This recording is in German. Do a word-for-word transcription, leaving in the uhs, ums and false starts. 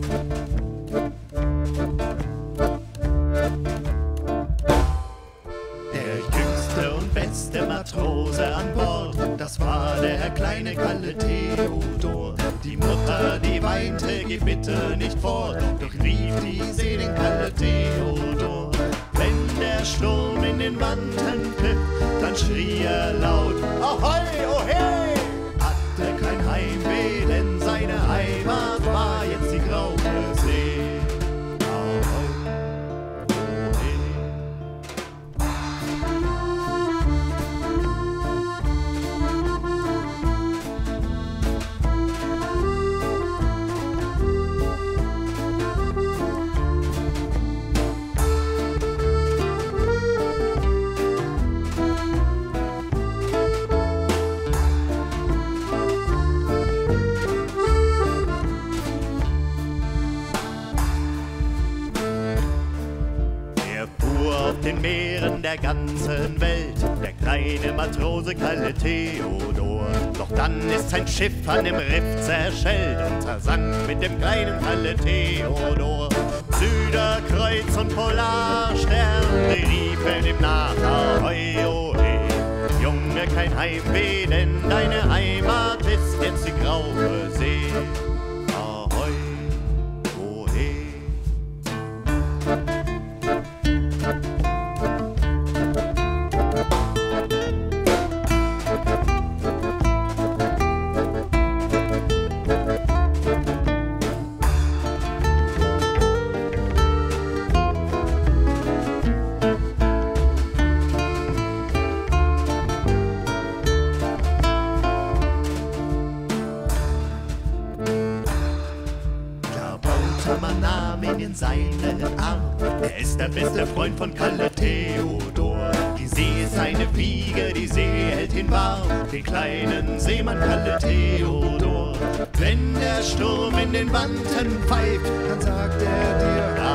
Der jüngste und beste Matrose an Bord, das war der kleine Kalle Theodor. Die Mutter, die weinte, geh bitte nicht fort, doch rief die See den Kalle Theodor. Wenn der Sturm in den Wanten pfiff, dann schrie er laut, Ahoi, oh hey! Hatte kein Heimweh, denn seine Heimat war jetzt die graue See. Ahoi, oh hey! Auf den Meeren der ganzen Welt, der kleine Matrose Kalle Theodor. Doch dann ist sein Schiff an dem Riff zerschellt und zersank mit dem kleinen Kalle Theodor. Süderkreuz und Polarstern, die riefen ihm nach, ahoi, oh hey. Junge, kein Heimweh, denn deine Heimat ist jetzt die graue See. Ahoi, oh hey. Man nahm ihn in seinen Arm, er ist der beste Freund von Kalle Theodor. Die See ist seine Wiege, die See hält ihn warm, den kleinen Seemann Kalle Theodor. Wenn der Sturm in den Wanten pfeift, dann sagt er dir,